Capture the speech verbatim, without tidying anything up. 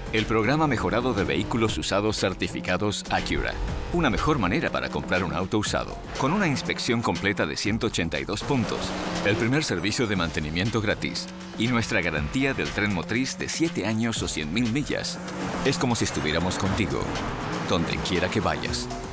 El programa mejorado de vehículos usados certificados Acura. Una mejor manera para comprar un auto usado. Con una inspección completa de ciento ochenta y dos puntos. El primer servicio de mantenimiento gratis. Y nuestra garantía del tren motriz de siete años o cien mil millas. Es como si estuviéramos contigo, donde quiera que vayas.